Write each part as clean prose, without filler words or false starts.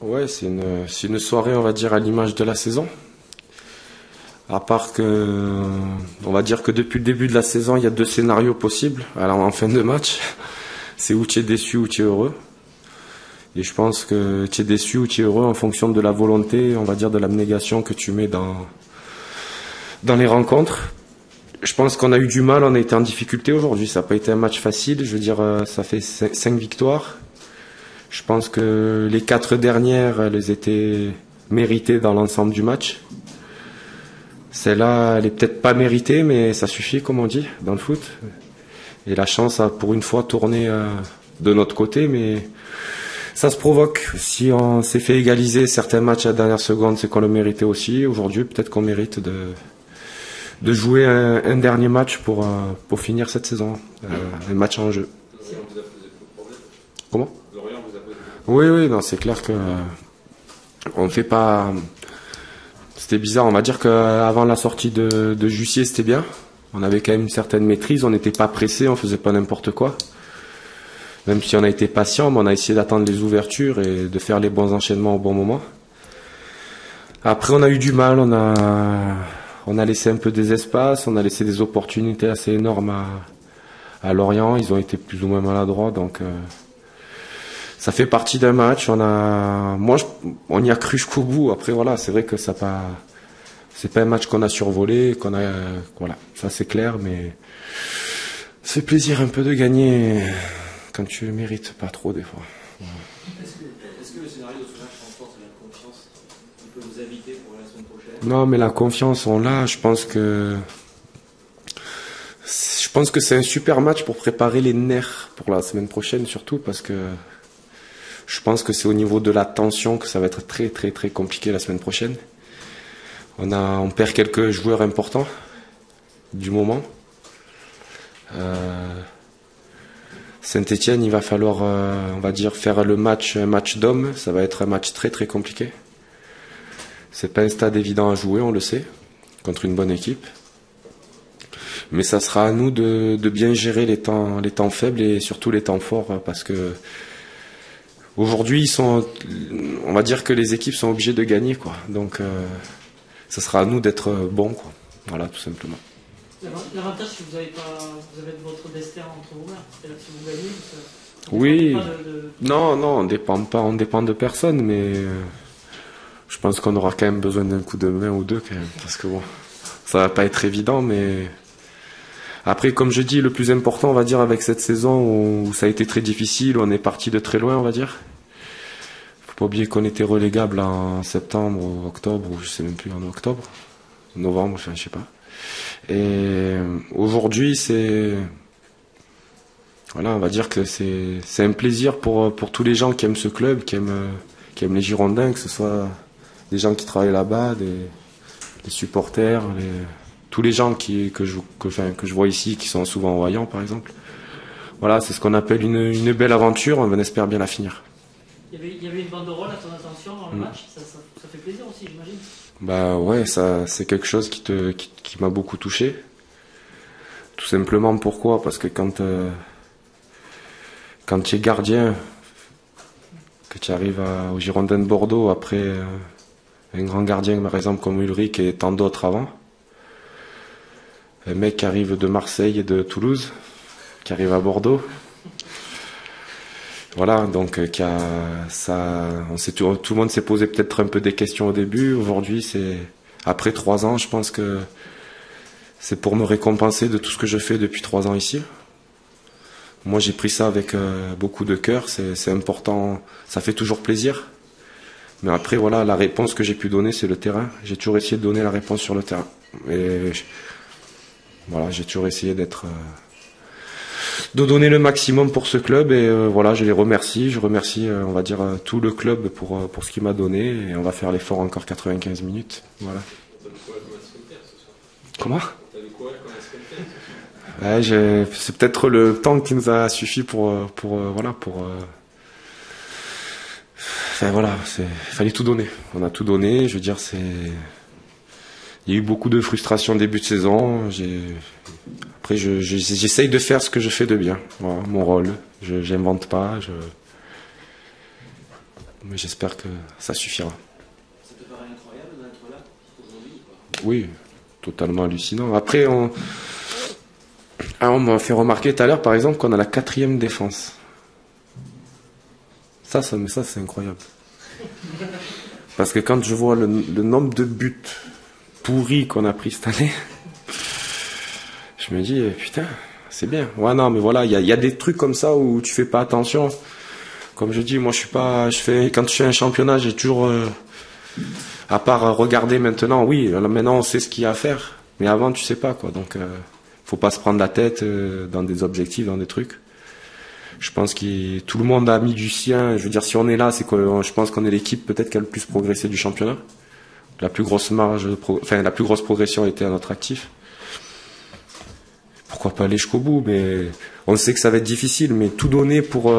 Ouais, c'est une soirée, on va dire, à l'image de la saison. À part que, on va dire que depuis le début de la saison, il y a deux scénarios possibles. Alors en fin de match, c'est où tu es déçu ou tu es heureux. Et je pense que tu es déçu ou tu es heureux en fonction de la volonté, on va dire, de l'abnégation que tu mets dans les rencontres. Je pense qu'on a eu du mal, on a été en difficulté aujourd'hui. Ça n'a pas été un match facile. Je veux dire, ça fait 5 victoires. Je pense que les 4 dernières, elles étaient méritées dans l'ensemble du match. Celle-là, elle est peut-être pas méritée, mais ça suffit, comme on dit, dans le foot. Et la chance a pour une fois tourné de notre côté, mais ça se provoque. Si on s'est fait égaliser certains matchs à la dernière seconde, c'est qu'on le méritait aussi. Aujourd'hui, peut-être qu'on mérite de jouer un dernier match pour finir cette saison. Un match en jeu. Lorient vous a posé beaucoup de problèmes. Comment? Lorient vous a posé beaucoup de Oui, non, c'est clair que on fait pas. C'était bizarre. On va dire qu'avant la sortie de Jussier, c'était bien. On avait quand même une certaine maîtrise. On n'était pas pressé, on faisait pas n'importe quoi. Même si on a été patient, mais on a essayé d'attendre les ouvertures et de faire les bons enchaînements au bon moment. Après, on a eu du mal. On a laissé un peu des espaces. On a laissé des opportunités assez énormes à Lorient. Ils ont été plus ou moins maladroits, donc. Ça fait partie d'un match. On y a cru jusqu'au bout. Après, voilà, c'est vrai que c'est pas un match qu'on a survolé, voilà, ça c'est clair, mais c'est plaisir un peu de gagner quand tu le mérites pas trop des fois. Voilà. Est-ce que le scénario de ce match renforce la confiance qui peut vous habiter pour la semaine prochaine? Non, mais la confiance, on l'a. Je pense que c'est un super match pour préparer les nerfs pour la semaine prochaine, surtout parce que je pense que c'est au niveau de la tension que ça va être très très très compliqué la semaine prochaine. On perd quelques joueurs importants du moment. Saint-Étienne, il va falloir, on va dire, faire un match d'hommes. Ça va être un match très très compliqué. C'est pas un stade évident à jouer, on le sait, contre une bonne équipe. Mais ça sera à nous de bien gérer les temps faibles et surtout les temps forts, parce que aujourd'hui, on va dire que les équipes sont obligées de gagner, quoi. Donc, ça sera à nous d'être bons, quoi. Voilà, tout simplement. L'avantage, c'est que vous avez votre destin entre vos mains. C'est-à-dire que si vous gagnez, oui. Pas Non, on dépend de personne, mais je pense qu'on aura quand même besoin d'un coup de main ou deux, quand même, parce que bon, ça va pas être évident, mais après, comme je dis, le plus important, on va dire, avec cette saison où ça a été très difficile, où on est parti de très loin, on va dire. Faut pas oublier qu'on était relégable en septembre, ou octobre, ou je sais même plus, en octobre, novembre, enfin, je sais pas. Et aujourd'hui, voilà, on va dire que c'est un plaisir pour tous les gens qui aiment ce club, qui aiment les Girondins, que ce soit des gens qui travaillent là-bas, des supporters, tous les gens que je vois ici, qui sont souvent voyants, par exemple. Voilà, c'est ce qu'on appelle une belle aventure, on espère bien la finir. Il y avait une banderole à ton attention dans le match, ça fait plaisir aussi, j'imagine. Bah ouais, ça c'est quelque chose qui m'a beaucoup touché. Tout simplement pourquoi? Parce que quand tu es gardien, que tu arrives au Girondins de Bordeaux après un grand gardien par exemple comme Ulrich et tant d'autres avant, un mec qui arrive de Marseille et de Toulouse, qui arrive à Bordeaux. Voilà, donc tout le monde s'est posé peut-être un peu des questions au début. Aujourd'hui, après 3 ans, je pense que c'est pour me récompenser de tout ce que je fais depuis 3 ans ici. Moi, j'ai pris ça avec beaucoup de cœur. C'est important, ça fait toujours plaisir. Mais après, voilà, la réponse que j'ai pu donner, c'est le terrain. J'ai toujours essayé de donner la réponse sur le terrain. Et voilà, j'ai toujours essayé de donner le maximum pour ce club et voilà, je les remercie. Je remercie, on va dire, tout le club pour ce qu'il m'a donné et on va faire l'effort encore 95 minutes. Voilà. Comment? Ouais, c'est peut-être le temps qui nous a suffi enfin voilà, fallait tout donner. On a tout donné. Je veux dire, il y a eu beaucoup de frustration début de saison. Après, j'essaye de faire ce que je fais de bien. Voilà, mon rôle. J'invente pas. Mais j'espère que ça suffira. Ça te paraît incroyable d'être là aujourd'hui, quoi? Oui, totalement hallucinant. Après, on m'a fait remarquer tout à l'heure, par exemple, qu'on a la 4e défense. Ça c'est incroyable. Parce que quand je vois le nombre de buts pourris qu'on a pris cette année, je me dis, putain, c'est bien. Ouais, non, mais voilà, il y a des trucs comme ça où tu fais pas attention. Comme je dis, moi, quand je fais un championnat, j'ai toujours, à part regarder maintenant, oui, maintenant on sait ce qu'il y a à faire. Mais avant, tu sais pas, quoi. Donc, faut pas se prendre la tête dans des objectifs, dans des trucs. Je pense que tout le monde a mis du sien. Je veux dire, si on est là, c'est que je pense qu'on est l'équipe peut-être qui a le plus progressé du championnat. La plus grosse la plus grosse progression était à notre actif. Pourquoi pas aller jusqu'au bout, mais on sait que ça va être difficile, mais tout donner pour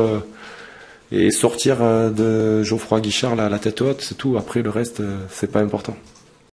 et sortir de Geoffroy Guichard là, la tête haute, c'est tout. Après le reste, c'est pas important.